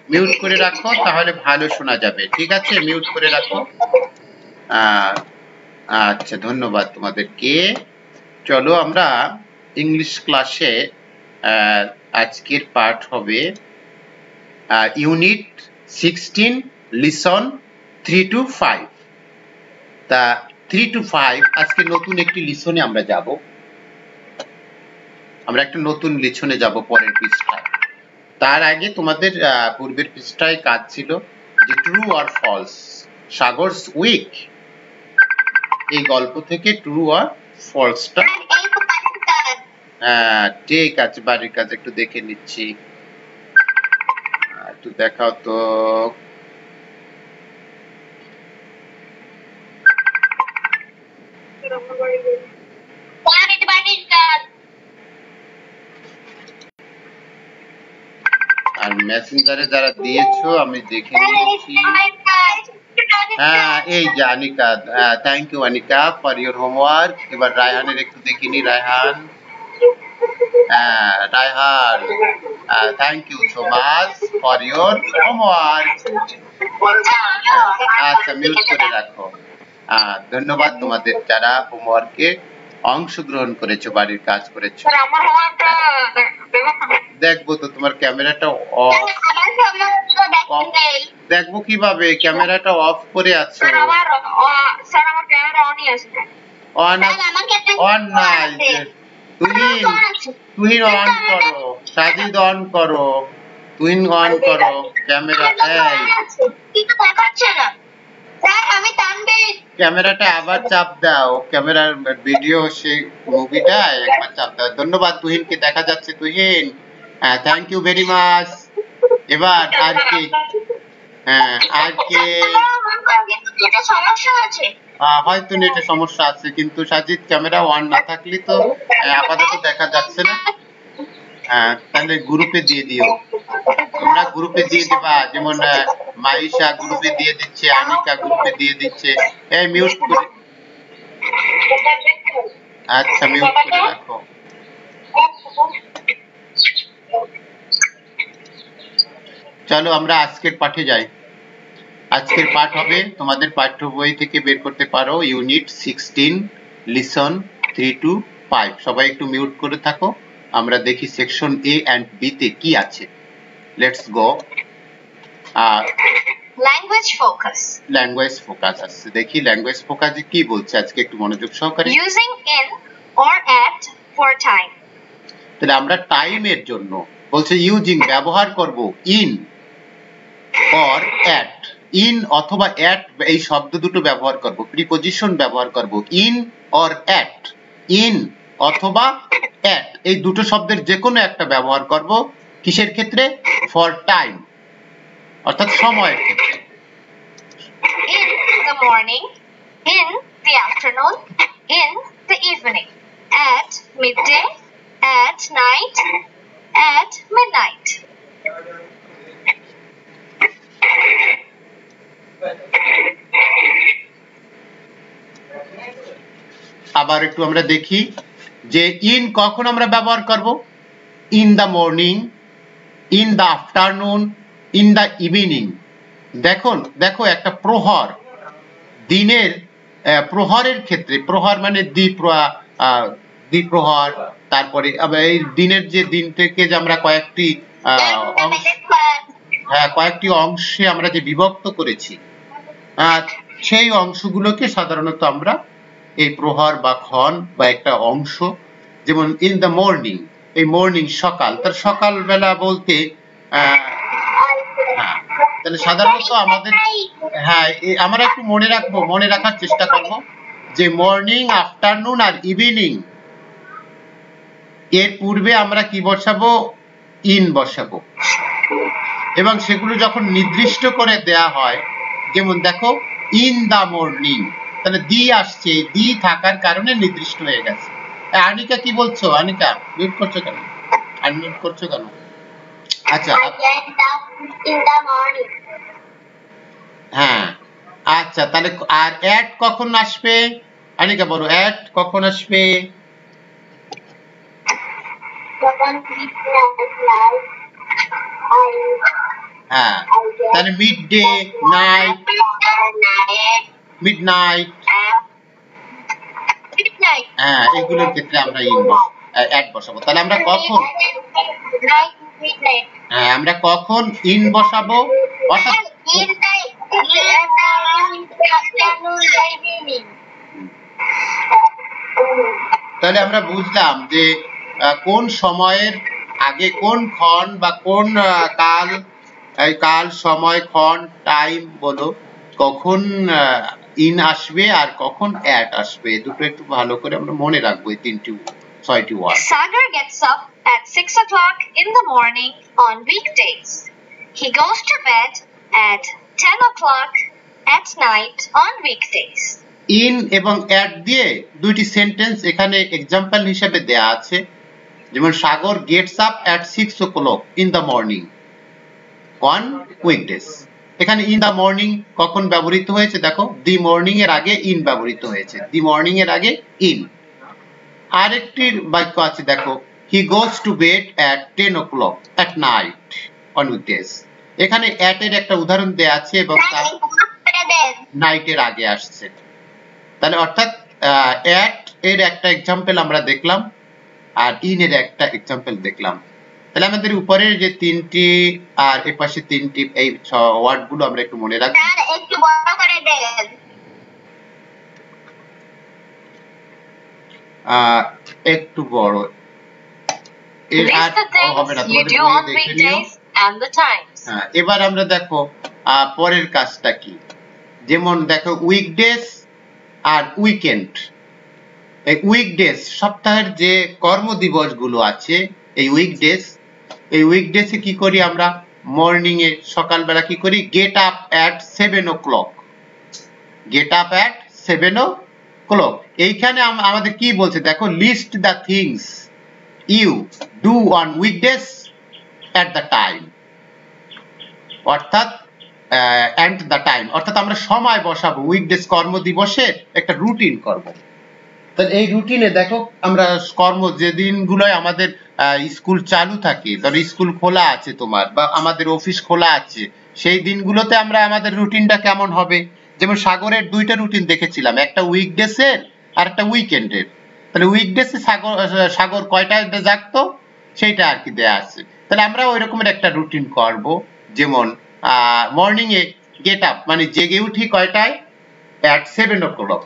Mute করে রাখো, তাহলে ভালো শোনা যাবে। ঠিক আছে, মিউট করে রাখো। আচ্ছা, ধন্যবাদ তোমাদেরকে। চলো আমরা ইংলিশ ক্লাসে আজকের পাঠ হবে ইউনিট 16 লিসন 3 to 5। তা 3 to 5 আজকে নতুন একটি লিসনে আমরা যাব। আমরা একটা নতুন লিসনে যাব পরের পৃষ্ঠায়। তার আগে তোমাদের পূর্বের পৃষ্ঠায় কাজ ছিল যে ট্রু অর ফলস, সাগরস উইক, এই গল্প থেকে ট্রু অর ফলসটা। ঠিক আছে, বাড়ির কাজ একটু দেখে নিচ্ছি, একটু দেখাও তো। আর মেসেঞ্জারে যারা দিয়েছো আমি দেখে নিয়েছি। এই যে Anika, thank you Anika for your homework. এবার রায়হানের একটু দেখিনি। Raihan, Raihan, thank you so much for your homework. আচ্ছা, মিউট করে রাখো। ধন্যবাদ তোমাদের যারা হোমওয়ার্কে অংশগ্রহণ করেছো, বাড়ির কাজ করেছো। দেখবো তো তোমার ক্যামেরাটা অফ। দেখবো কিভাবে? ক্যামেরাটা অফ করে আছো। অন নাই। তুহিন অন করো, সাজিদ অন করো, তুহিন অন করো ক্যামেরা। ক্যামেরাটা আবার চাপ দাও, ক্যামেরার ভিডিও সেই মুভিটা একবার চাপ দাও। ধন্যবাদ তুহিনকে, দেখা যাচ্ছে Tuhin. Thank you very much. এবার আর কি? আর কি? হয়তো নেটে সমস্যা আছে, কিন্তু সাজিদ ক্যামেরা অন না থাকলে তো আপাতত দেখা যাচ্ছে না। তাহলে গ্রুপে দিয়ে দিও, তোমরা গ্রুপে দিয়ে দিবা। যেমন মাইশা গ্রুপে দিয়ে দিচ্ছে, আনিকা গ্রুপে দিয়ে দিচ্ছে। মিউট করে, আচ্ছা মিউট করে রাখো। চলো আমরা আজকের পাঠে যাই। আজকের পাঠ হবে, তোমাদের পাঠ্য বই থেকে বের করতে পারো, ইউনিট 16 লিসন 3 to 5। সবাই একটু মিউট করে থাকো, আমরা দেখি সেকশন এ এন্ড বি তে কি আছে। Let's go. Language focus. Language focus আছে, দেখি ল্যাঙ্গুয়েজ ফোকাসে কি বলছে আজকে, একটু মনোযোগ সহকারে। Using in or at for time. তাহলে আমরা টাইমের জন্য বলছে ইউজিং, ব্যবহার করব, ইন অর এট, ইন অথবা এট, এই শব্দ দুটো ব্যবহার করব, প্রিপজিশন ব্যবহার করব, ইন অর এট, ইন অথবা এট, এই দুটো শব্দের যে কোনো একটা ব্যবহার করব। কিসের ক্ষেত্রে? ফর টাইম, অর্থাৎ সময়ের ক্ষেত্রে। In the morning, in the afternoon, in the evening, at midday, at night, at midnight. আবার একটু আমরা দেখি যে ইন কখন আমরা ব্যবহার করব। In the morning, in the afternoon, in the evening. দেখো একটা প্রহর, দিনের প্রহরের ক্ষেত্রে, প্রহর মানে দ্বিপ্রহর, তারপরে এই দিনের যে দিন থেকে যে আমরা কয়েকটি অংশে আমরা যে বিভক্ত করেছি, সেই অংশগুলোকে সাধারণত আমরা এই প্রহর বা ক্ষণ বা একটা অংশ, যেমন ইন দ্য মর্নিং, এই মর্নিং সকাল, তার সকালবেলা বলতে তাহলে সাধারণত আমাদের আমরা একটু মনে রাখার চেষ্টা করব যে মর্নিং, আফটারনুন আর ইভিনিং এর পূর্বে আমরা কি বসাবো? ইন বসাবো। এবং সেগুলো যখন নির্দিষ্ট করে দেয়া হয়, যেমন দেখো ইন দা মর্নিং, তাহলে দি আসছে, দি থাকার কারণে নির্দিষ্ট হয়ে গেছে। আনিকা কি বলছো? আনিকা মিউট করছো কেন? আনমিউট করছো কেন? আচ্ছা, আচ্ছা, তাহলে আর এট কখন আসবে? আনিকা বলো, এট কখন আসবে? হ্যাঁ, তাহলে মিড ডে, নাইট, মিডনাইট, হ্যাঁ, এগুলোর ক্ষেত্রে আমরা অ্যাট বসাবো। তাহলে আমরা কখন, হ্যাঁ, আমরা কখন ইন বসাবো, অর্থাৎ তাহলে আমরা বুঝলাম যে কোন সময়ের আগে কোন ক্ষণ বা কোন কাল, কাল, সময়, ক্ষণ, টাইম বলো, কখন ইন আসবে আর কখন অ্যাট আসবে, দুটো একটু ভালো করে আমরা মনে রাখবো, এই 6টি word. Sagar gets up at 6 o'clock in the morning on weekdays. He goes to bed at 10 o'clock at night on weekdays. In এবং অ্যাট দিয়ে দুইটি সেন্টেন্স এখানে এক্সাম্পল হিসেবে দেয়া আছে, যেমন Sagar gets up at 6 o'clock in the morning on weekdays. এখানে in the morning কখন ব্যবহৃত হয়েছে, দেখো দি মর্নিং এর আগে ইন ব্যবহৃত হয়েছে, দি মর্নিং এর আগে ইন। আরেকটি বাক্য আছে দেখো, he goes to bed at 10 o'clock at night on weekdays. এখানে অ্যাট এর একটা উদাহরণ দেয়া আছে এবং নাইটের আগে আসছে, তাহলে অর্থাৎ অ্যাট এর একটা এক্সাম্পল আমরা দেখলাম আর ইন এর একটা এক্সাম্পল দেখলাম। তাহলে আমাদের উপরের যে 3টি আর এর পাশে 3টি এই ওয়ার্ড গুলো আমরা একটু মনে রাখবো। একটু বড় করে দেন, একটু বড়, এর আর হবে না, তোমাদের দেখে নিও। হ্যাঁ, এবার আমরা দেখো পরের কাজটা কি, যেমন দেখো উইকডেজ আর উইকেন্ড। এই উইকডেজ সপ্তাহের যে কর্মদিবস গুলো আছে, এই উইকডেজে কি করি আমরা, মর্নিং এ সকালবেলা কি করি, get up at 7 o'clock, get up at 7 o'clock। এইখানে আমাদের কি বলছে দেখো, list the things you do on weekdays at the time, অর্থাৎ অ্যাট দ্য টাইম, অর্থাৎ আমরা সময় বসাবো, উইকডেজ কর্মদিবসের একটা রুটিন করব। তাহলে এই রুটিনে দেখো আমরা কর্ম যে দিনগুলোয় আমাদের স্কুল চালু থাকে, ধরো স্কুল খোলা আছে তোমার বা আমাদের অফিস খোলা আছে, সেই দিনগুলোতে আমরা আমাদের রুটিনটা কেমন হবে, যেমন সাগরের 2টা রুটিন দেখেছিলাম, একটা উইকডেজের আর একটা উইকেন্ডের। তাহলে উইকডেজে সাগর কয়টায় জাগতো সেইটা আর কি দেয়া আছে। তাহলে আমরা ওই রকমের একটা রুটিন করব, যেমন মর্নিং এ গেট আপ মানে জেগে উঠি কয়টায়, অ্যাট 7 o'clock।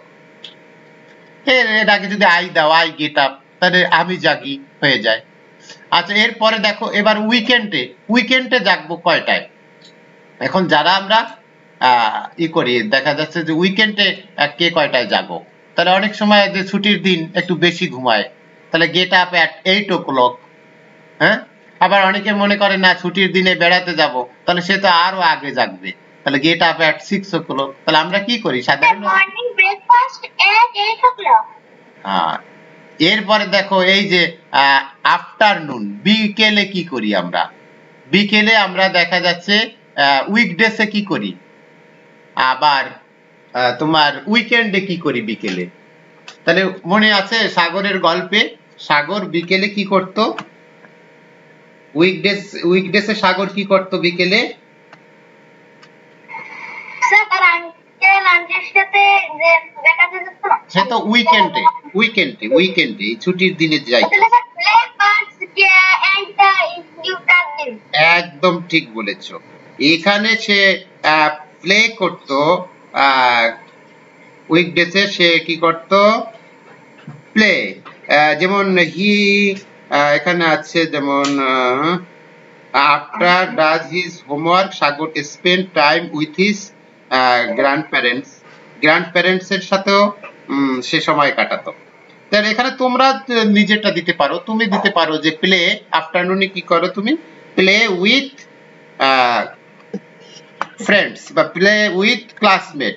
এর আগে যদি আই দাও, আই গেট আপ, তাহলে আমি জাগি হয়ে যায়। আচ্ছা, এরপরে দেখো এবার উইকেন্ডে জাগবো কয়টায়। এখন যারা আমরা করি, দেখা যাচ্ছে যে উইকেন্ডে কে কয়টায় জাগো, তাহলে অনেক সময় যে ছুটির দিন একটু বেশি ঘুমায়, তাহলে গেট আপ অ্যাট 8 o'clock। হ্যাঁ, আবার অনেকে মনে করে না ছুটির দিনে বেড়াতে যাব, তাহলে সে তো আরো আগে জাগবে, তাহলে গেট আপ অ্যাট 6 o'clock। তাহলে আমরা কি করি সাধারণত, মর্নিং ব্রেকফাস্ট এট 8 o'clock। হ্যাঁ, এরপরে দেখো এই যে আফটারনুন, বিকেলে কি করি আমরা, বিকেলে আমরা দেখা যাচ্ছে উইকডেসে কি করি, আবার তোমার উইকেন্ডে কি করি বিকেলে। তাহলে মনে আছে সাগরের গল্পে, সাগর বিকেলে কি করত, উইকডেসে সাগর কি করত বিকেলে, সে তো উইকেন্ডে ছুটির দিনে যাই। একদম ঠিক বলেছো, এখানে সে প্লে করত, উইকডেসে সে কি করত, প্লে, যেমন হি এখানে আছে, যেমন after does his homework Sagar spend time with his grandparents এর সাথেও সে সময় কাটাতো। তাহলে এখানে তোমরা নিজেরটা দিতে পারো, তুমি দিতে পারো যে প্লে, আফটারনুনে কি করো তুমি, প্লে উইথ ফ্রেন্ডস বা play with classmate,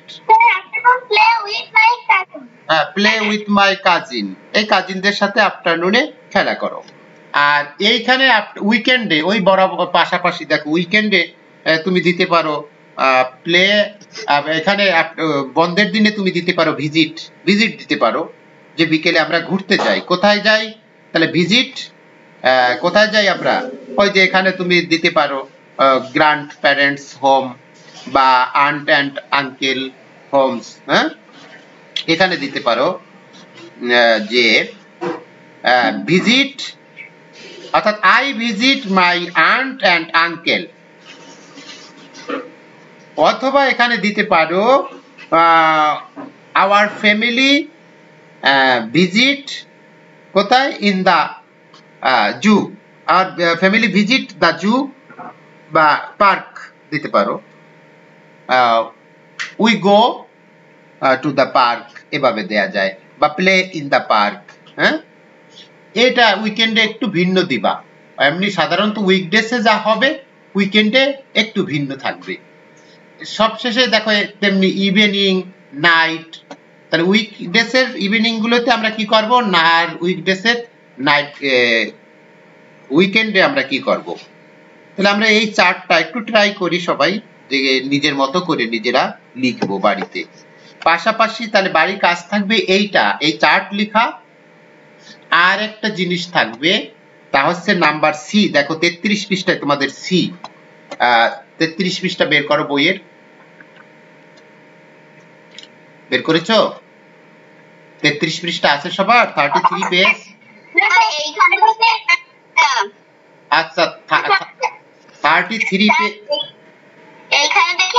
play with my cousin, এই কাজিনদের সাথে আফটারনুনে খেলা করো। আর এইখানে উইকেন্ডে ওই বরাবর পাশাপাশি দেখো, উইকেন্ডে তুমি দিতে পারো প্লে, এখানে বন্ধের দিনে তুমি দিতে পারো ভিজিট দিতে পারো, যে বিকেলে আমরা ঘুরতে যাই, কোথায় যাই, তাহলে ভিজিট, কোথায় যাই আমরা, ওই যে এখানে তুমি দিতে পারো গ্র্যান্ড প্যারেন্টস হোম বা আন্ট অ্যান্ড আঙ্কেল হোমস, হ্যাঁ, এখানে দিতে পারো যে ভিজিট, অর্থাৎ I visit my aunt and uncle, অথবা এখানে দিতে পারো আওয়ার ফ্যামিলি ভিজিট কোথায়, ইন দা জু, আর ফ্যামিলি ভিজিট দা জু বা পার্ক দিতে পারো, we go to the park, এভাবে দেয়া যায়, বা প্লে ইন দা পার্ক। হ্যাঁ, এটা উইকেন্ডে একটু ভিন্ন দিবা, এমনি সাধারণত উইকডেসে যা হবে উইকেন্ডে একটু ভিন্ন থাকবে। সবশেষে দেখো তেমনি ইভিনিং, নাইট, তাহলে উইকডেসের ইভিনিং গুলোতে আমরা কি করব না, আর উইকডেসের নাইট, উইকেন্ডে আমরা কি করব। তাহলে আমরা এই চার্টটা একটু ট্রাই করি সবাই, যে নিজের মতো করে নিজেরা লিখবো বাড়িতে। পাশাপাশি তাহলে বাড়ির কাজ থাকবে এইটা, এই চার্ট লেখা, আর একটা জিনিস থাকবে তা হচ্ছে নাম্বার সি। দেখো 33 পৃষ্ঠায় তোমাদের সি, 33 পৃষ্ঠা বের করো বইয়ের, বের করেছো? 33 পৃষ্ঠা আছে সবার, 33 পেজ। আচ্ছা 33 পেজ, এইখানে দেখি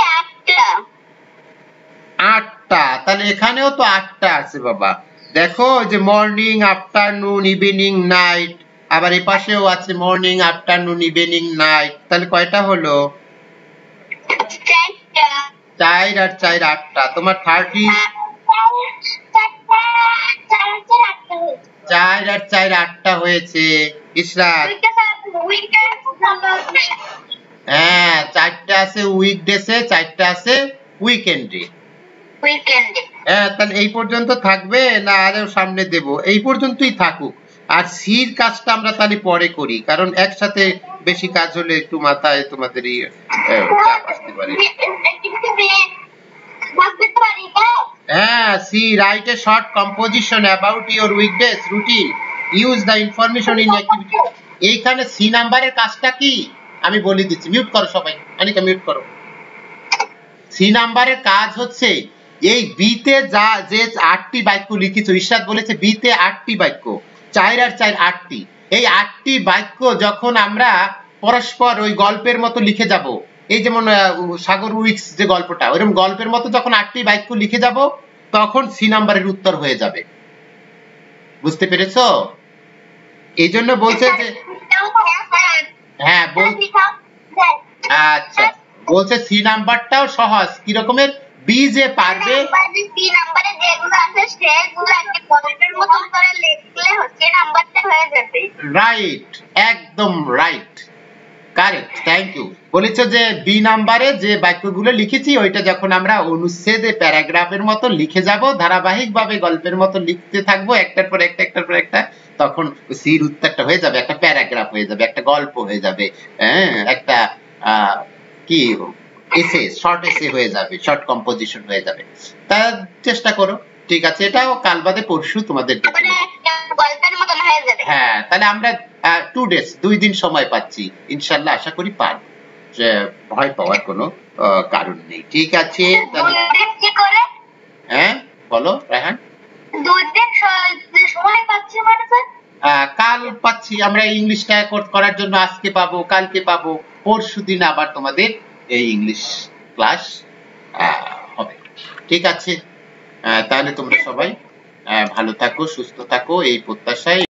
8টা, তাহলে এখানেও তো 8টা আছে বাবা। দেখো যে মর্নিং, আফটারনুন, ইভিনিং, নাইট, আবার এই পাশেও আছে মর্নিং, আফটারনুন, ইভিনিং, নাইট, তাহলে কয়টা হলো? 4 আর 4 8টা। তোমার 4 আর 4 8টা হয়েছে। ইসরাত, হ্যাঁ 4টা আছে উইকডেসে, 4টা আছে উইকেন্ডে। হ্যাঁ, তাহলে এই পর্যন্ত থাকবে না আরো সামনে দেব? এই পর্যন্তই থাকুক। আর সির কাজটা আমরা তাহলে পরে করি, কারণ একসাথে বেশি কাজ হলে একটু মাথায় তোমাদেরই চাপ আসতে পারে। হ্যাঁ, C write a short composition about your weekdays routine, use the information in activity. এইখানে সি নাম্বারের কাজটা কি আমি বলে দিচ্ছি, মিউট করো সবাই, আনিকা মিউট করো। সি নাম্বারের কাজ হচ্ছে এই বিতে যা যে 8টি বাক্য লিখিত, ইরশাদ বলেছে বিতে 8টি বাক্য, 4 আর 4 8টি, এই 8টি বাক্য যখন আমরা পরস্পর ওই গল্পের মতো লিখে যাব, এই যেমন সাগর উইক্স যে গল্পটা, ওইরকম গল্পের মতো যখন 8টি বাক্য লিখে যাব, তখন সি নাম্বারের উত্তর হয়ে যাবে। বুঝতে পেরেছো? এই জন্য বলছে যে হ্যাঁ আচ্ছা, বলছে সি নাম্বারটাও সহজ, কি রকমের, বি যে পারবে সি নাম্বারে যেগুলো আছে সেগুলো একটা গল্পের মতো করে লিখলে হচ্ছে নাম্বারটা হয়ে যাবে। রাইট, একদম রাইট, কারেক্ট, থ্যাংক ইউ। বলেছো যে বি নাম্বারে যে বাক্যগুলো লিখেছি ওইটা যখন আমরা অনুচ্ছেদে প্যারাগ্রাফের মতো লিখে যাব, ধারাবাহিকভাবে গল্পের মতো লিখতে থাকবো একটার পর একটা একটার পর একটা, তখন সির উত্তরটা হয়ে যাবে, একটা প্যারাগ্রাফ হয়ে যাবে, একটা গল্প হয়ে যাবে, হ্যাঁ একটা কি এসে, শর্ট এসে হয়ে যাবে, শর্ট কম্পোজিশন হয়ে যাবে। তা চেষ্টা করো, ঠিক আছে? এটাও কাল বাদে পরশু তোমাদের গল্পের মতো হয়ে যাবে। হ্যাঁ, তাহলে আমরা 2 ডেজ, 2 দিন সময় পাচ্ছি, ইনশাআল্লাহ আশা করি পারব, যে ভয় পাওয়ার কোনো কারণ নেই। ঠিক আছে, তাহলে হ্যাঁ বলো রায়হান। 2 দিন সময় পাচ্ছি মানে স্যার? কাল পাচ্ছি আমরা ইংলিশটা করার জন্য, আজকে পাবো, কালকে পাবো, পরশু দিন আবার তোমাদের এই ইংলিশ ক্লাস হবে। ঠিক আছে, তাহলে তোমরা সবাই ভালো থাকো, সুস্থ থাকো, এই প্রত্যাশায়